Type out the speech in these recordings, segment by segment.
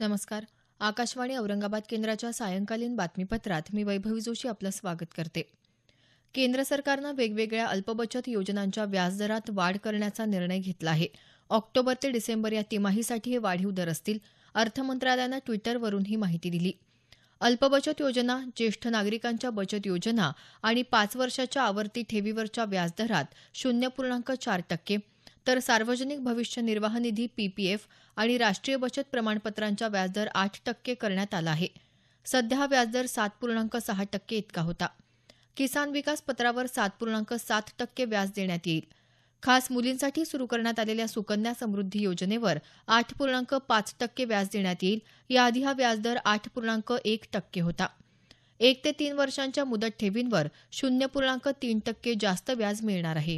नमस्कार. आकाशवाणी औरंगाबाद केंद्राच्या सायंकालीन बातमीपत्रात मी वैभवी जोशी आपलं स्वागत करते. केंद्र सरकारनं वेगवेगळ्या अल्पबचत योजनांच्या व्याजदरात वाढ करण्याचा निर्णय घेतला आहे. ऑक्टोबर ते डिसेंबर या तिमाहीसाठी हे वाढीव दर असतील. अर्थ मंत्रालयानं ट्विटरवरून ही माहिती दिली. अल्पबचत योजना, ज्येष्ठ नागरिकांच्या बचत योजना आणि 5 वर्षाच्या आवर्ती ठेवीवरच्या व्याजदरात 0.4%, तर सार्वजनिक भविष्य निर्वाह निधी पीपीएफ आणि राष्ट्रीय बचत प्रमाणपत्रांचा व्याजदर 8% करण्यात आला आहे. सध्या हा व्याजदर 7.6% इतका होता. किसान विकास पत्रावर 7.7% व्याज देण्यात येईल. खास मुलींसाठी सुरू करण्यात आलेल्या सुकन्या समृद्धी योजनेवर 8.5% व्याज देण्यात येईल. याआधी हा व्याजदर 8.1% होता. 1 ते 3 वर्षांच्या मुदत ठेवींवर 0.3% जास्त व्याज मिळणार आहे.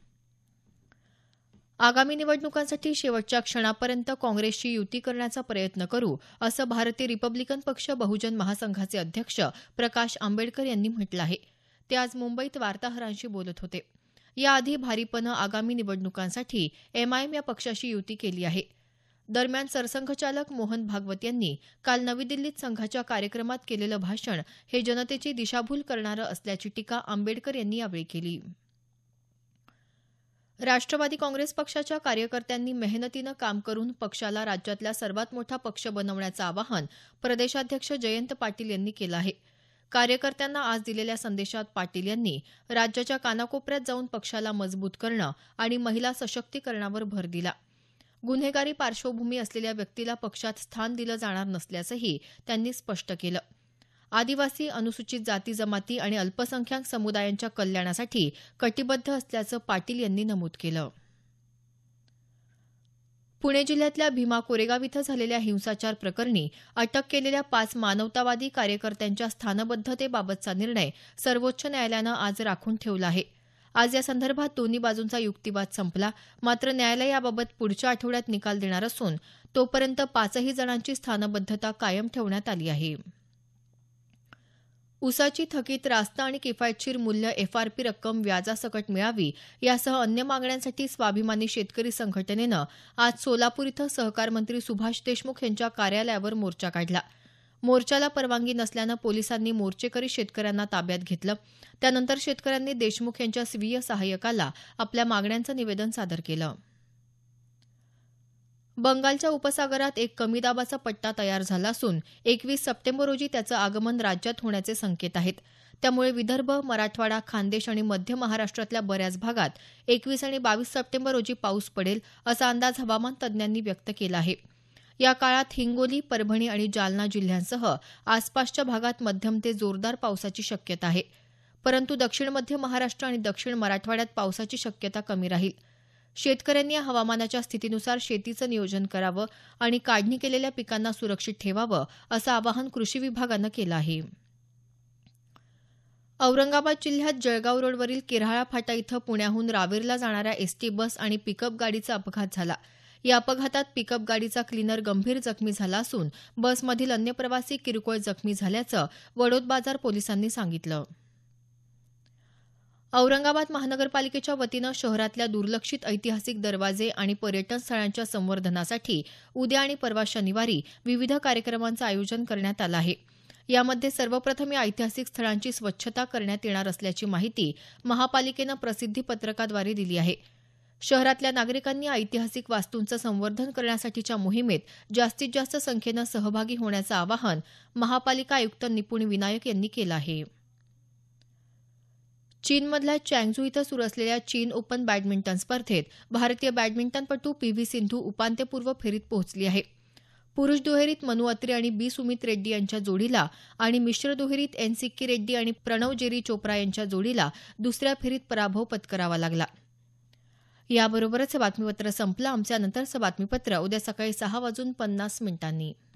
आगामी निवडणुकांसाठी शेवटच्या क्षणापर्यंत काँग्रेसशी युती करण्याचा प्रयत्न करू, असं भारतीय रिपब्लिकन पक्ष बहुजन महासंघाचे अध्यक्ष प्रकाश आंबेडकर यांनी म्हटलं आहे. ते आज मुंबईत वार्ताहरांशी बोलत होते. याआधी भारिपनं आगामी निवडणुकांसाठी एमआयएम या पक्षाशी युती केली आहे. दरम्यान सरसंघचालक मोहन भागवत यांनी काल नवी दिल्लीत संघाच्या कार्यक्रमात केलेलं भाषण हे जनतेची दिशाभूल करणारं असल्याची टीका आंबेडकर यांनी यावेळी केली. राष्ट्रवादी काँग्रेस पक्षाच्या कार्यकर्त्यांनी मेहनतीनं काम करून पक्षाला राज्यातला सर्वात मोठा पक्ष बनवण्याचं आवाहन प्रदेशाध्यक्ष जयंत पाटील यांनी केलं आहे. कार्यकर्त्यांना आज दिलेल्या संदेशात पाटील यांनी राज्याच्या कानाकोपऱ्यात जाऊन पक्षाला मजबूत करणं आणि महिला सशक्तीकरणावर भर दिला. गुन्हेगारी पार्श्वभूमी असलेल्या व्यक्तीला पक्षात स्थान दिलं जाणार नसल्याचंही त्यांनी स्पष्ट केलं. आदिवासी, अनुसूचित जाती जमाती आणि अल्पसंख्याक समुदायांच्या कल्याणासाठी कटिबद्ध असल्याचं पाटील यांनी नमूद केलं. पुणे जिल्ह्यातल्या भीमा कोरेगाव इथं झालेल्या हिंसाचार प्रकरणी अटक केलेल्या 5 मानवतावादी कार्यकर्त्यांच्या स्थानबद्धतेबाबतचा निर्णय सर्वोच्च न्यायालयानं आज राखून ठेवला आहे. आज या संदर्भात दोन्ही बाजूंचा युक्तिवाद संपला. मात्र न्यायालय याबाबत पुढच्या आठवड्यात निकाल देणार असून तोपर्यंत 5ही जणांची स्थानबद्धता कायम ठेवण्यात आली आहे. ऊसाची थकीत रास्त आणि किफायतशीर मूल्य एफआरपी रक्कम व्याजासकट मिळावी यासह अन्य मागण्यांसाठी स्वाभिमानी शेतकरी संघटनेनं आज सोलापूर इथं सहकार मंत्री सुभाष देशमुख यांच्या कार्यालयावर मोर्चा काढला. मोर्चाला परवानगी नसल्यानं पोलिसांनी मोर्चेकरी शेतकऱ्यांना ताब्यात घेतलं. त्यानंतर शेतकऱ्यांनी देशमुख यांच्या स्वीय सहाय्यकाला आपल्या मागण्यांचं निवेदन सादर केलं. बंगालच्या उपसागरात एक कमी दाबाचा पट्टा तयार झाला असून 21 सप्टेंबर रोजी त्याचं आगमन राज्यात होण्याचे संकेत आहेत. त्यामुळे विदर्भ, मराठवाडा, खान्देश आणि मध्य महाराष्ट्रातल्या बऱ्याच भागात 21 आणि 22 सप्टेंबर रोजी पाऊस पडेल असा अंदाज हवामान तज्ज्ञांनी व्यक्त केला आहे. या काळात हिंगोली, परभणी आणि जालना जिल्ह्यांसह आसपासच्या भागात मध्यम ते जोरदार पावसाची शक्यता आहे. परंतु दक्षिण मध्य महाराष्ट्र आणि दक्षिण मराठवाड्यात पावसाची शक्यता कमी राहील. शेतकऱ्यांनी या हवामानाच्या स्थितीनुसार शेतीचं नियोजन करावं आणि काढणी केलेल्या पिकांना सुरक्षित ठेवावं असं आवाहन कृषी विभागानं केलं आहे. औरंगाबाद जिल्ह्यात जळगाव रोडवरील किऱ्हाळा फाटा इथं पुण्याहून रावेरला जाणाऱ्या एसटी बस आणि पिकअप गाडीचा अपघात झाला. या अपघातात पिकअप गाडीचा क्लिनर गंभीर जखमी झाला असून बसमधील अन्य प्रवासी किरकोळ जखमी झाल्याचं वडोद बाजार पोलिसांनी सांगितलं. औरंगाबाद महानगरपालिकेच्या वतीनं शहरातल्या दुर्लक्षित ऐतिहासिक दरवाजे आणि पर्यटन स्थळांच्या संवर्धनासाठी उद्या आणि परवा शनिवारी विविध कार्यक्रमांचं आयोजन करण्यात आलं आहे. यामध्ये सर्वप्रथम या ऐतिहासिक स्थळांची स्वच्छता करण्यात येणार असल्याची माहिती महापालिकेनं प्रसिद्धी पत्रकाद्वारे दिली आहे. शहरातल्या नागरिकांनी ऐतिहासिक वास्तूंचं संवर्धन करण्यासाठीच्या मोहिमेत जास्तीत जास्त संख्येनं सहभागी होण्याचं आवाहन महापालिका आयुक्त निपुण विनायक यांनी केलं आहे. चीनमधल्या चँगझू इथं सुरू असलेल्या चीन ओपन बॅडमिंटन स्पर्धेत भारतीय बॅडमिंटनपटू पीव्ही सिंधू उपांत्यपूर्व फेरीत पोहोचली आहे. पुरुष दुहेरीत मनु अत्री आणि बी सुमित रेड्डी यांच्या जोडीला आणि मिश्र दुहेरीत एन सिक्की रेड्डी आणि प्रणव जेरी चोप्रा यांच्या जोडीला दुसऱ्या फेरीत पराभव पत्करावा लागला. याबरोबरच हे बातमीपत्र संपलं. आमचं नंतरचं बातमीपत्र उद्या सकाळी 6:50 वाजून